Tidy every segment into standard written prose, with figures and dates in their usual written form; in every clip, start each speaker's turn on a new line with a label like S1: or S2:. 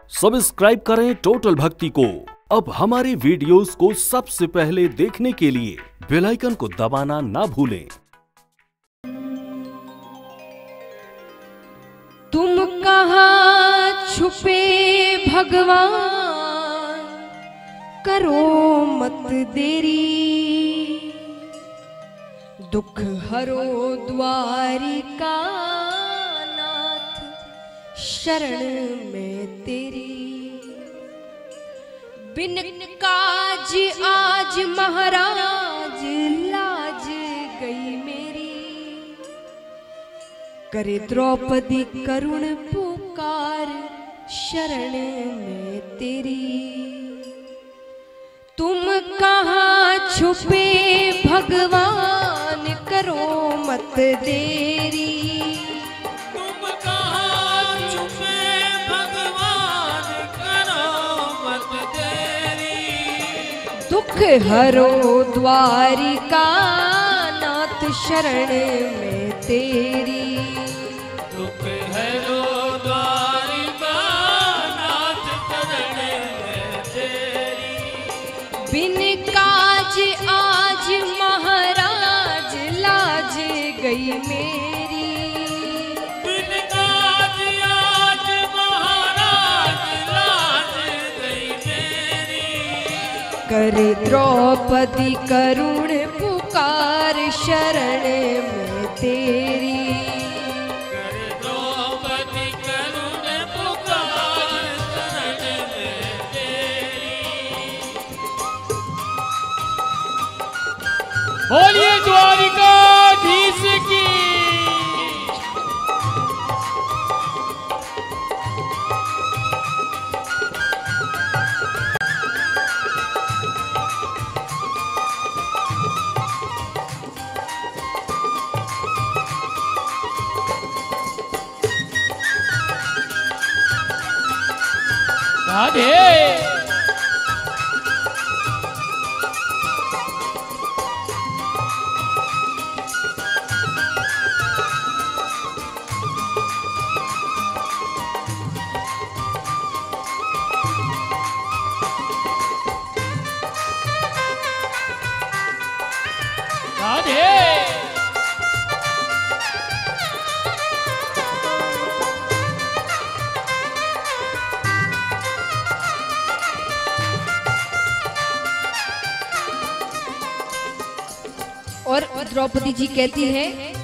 S1: Subscribe करें total भक्ति को। अब हमारे वीडियोस को सबसे पहले देखने के लिए बेल आइकन को दबाना ना भूलें।
S2: तुम कहाँ छुपे भगवान, करो मत देरी, दुख हरो द्वारिका नाथ, शरण में तेरी। बिन काज आज महाराज, लाज गई मेरी, करे द्रौपदी करुण पुकार, शरण में तेरी। तुम कहाँ छुपे भगवान, करो मत देरी,
S3: तुम कहाँ छुपे भगवान, करो मत देरी।
S2: दुख हरो द्वारिका नाथ, शरण में तेरी।
S3: दुख हरो द्वारिका नाथ, शरण में तेरी।
S2: बिन काज आज महाराज, लाज गई मेरी,
S3: बिन काज आज महाराज, लाज गई मेरी।
S2: करे द्रौपदी करुण पुकार, शरण में तेरी।
S3: करे द्रौपदी करुण पुकार, शरण में तेरी। बोलिए द्वारिकाधीश की। राधे। राधे।
S2: और द्रौपदी जी कहती है,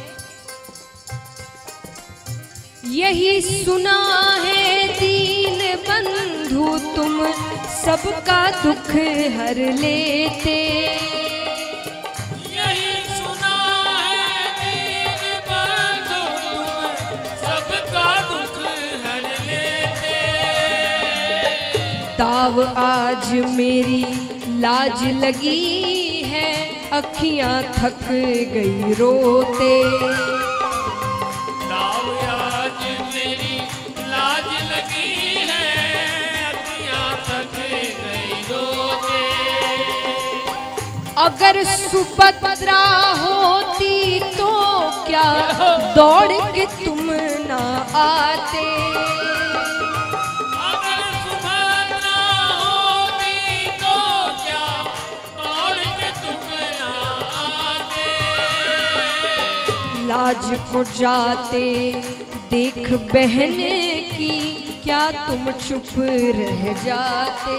S2: यही सुना है दीन बंधु, तुम सबका दुख हर लेते।
S3: यही सुना है दीन बंधु, तुम सबका दुख हर लेते।
S2: ताव आज मेरी लाज लगी है, अखियां थक गई रोते।
S3: ताव आज मेरी लाज लगी है, अखियां थक गई रोते।
S2: अगर सुभद्रा होती तो क्या दौड़ के तुम ना आते।
S3: अगर सुभद्रा होती तो क्या दौड़ के तुम ना आते।
S2: लाज को जाते देख बहन की, क्या तुम चुप रह जाते।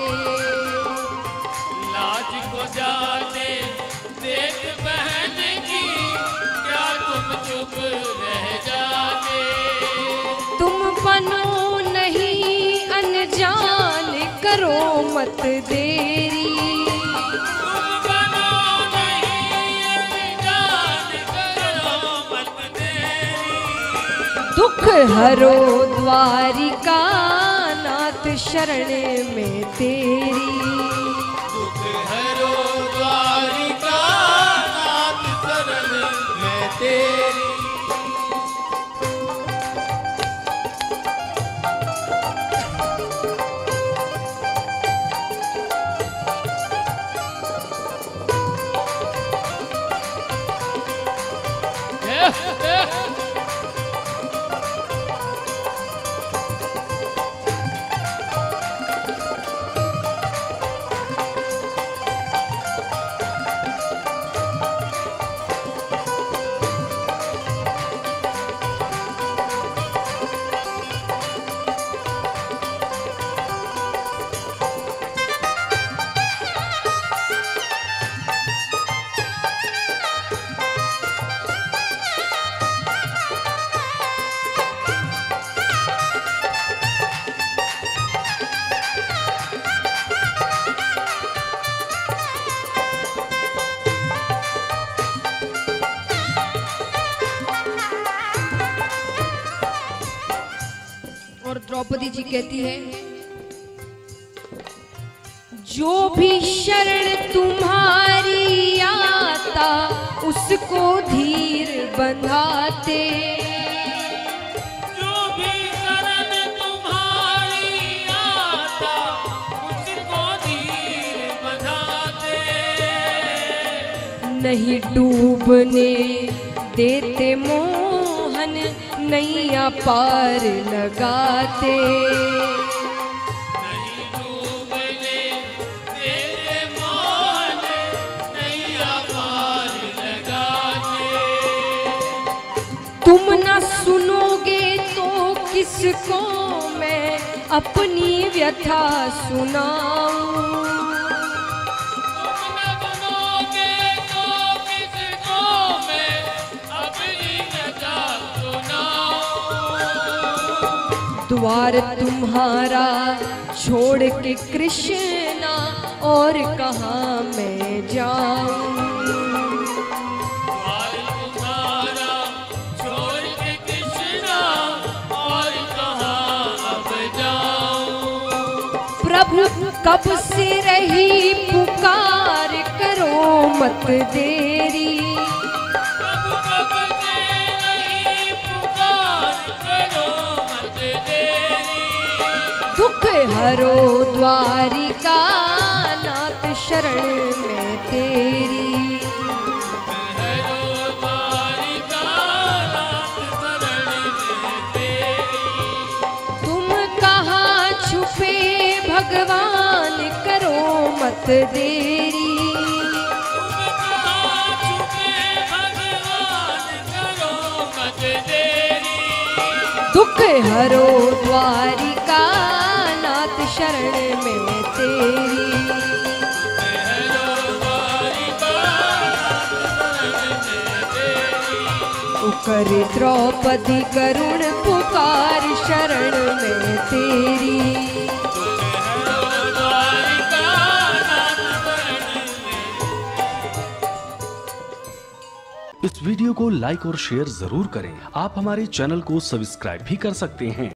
S3: लाज को जाते देख बहन की, क्या तुम चुप रह जाते।
S2: तुम बनो नहीं अनजान, करो मत देरी,
S3: तुम बनो नहीं अनजान, करो मत देरी।
S2: दुख हरो द्वारिका नाथ, शरण में तेरी।
S3: दुख हरो द्वारिका नाथ, शरण में तेरी।
S2: जी कहती है, जो भी शरण तुम्हारी आता उसको धीर बंधाते,
S3: जो भी शरण तुम्हारी आता उसको धीर बंधाते,
S2: नहीं डूबने देते मोहन नैया पार लगाते,
S3: नहीं डूबने तेरे मोहन नैया पार लगाते।
S2: तुम न सुनोगे तो किसको मैं अपनी व्यथा सुनाऊं,
S3: तुम न सुनोगे तो किसको मैं अपनी व्यथा सुनाऊं।
S2: द्वार तुम्हारा छोड़ के कृष्णा और कहाँ मैं जाऊं,
S3: द्वार तुम्हारा छोड़ के कृष्णा और कहाँ अब जाऊं।
S2: प्रभु कब से रही पुकार करो मत देरी,
S3: प्रभु कब से नहीं पुकार करो मत देरी।
S2: दुख हरो द्वारिका नाथ शरण में तेरी,
S3: हरो द्वारिका नाथ शरण में तेरी।
S2: तुम कहाँ छुपे भगवान करो मत देरी,
S3: तुम कहाँ छुपे भगवान करो मत देरी।
S2: दुख हरो द्वारिका नाथ शरण में तेरी,
S3: हरो द्वारिका नाथ शरण में तेरी।
S2: उकर द्रौपदी करुण पुकार शरण में तेरी,
S3: हरो द्वारिका नाथ शरण में।
S1: इस वीडियो को लाइक और शेयर जरूर करें। आप हमारे चैनल को सब्सक्राइब भी कर सकते हैं।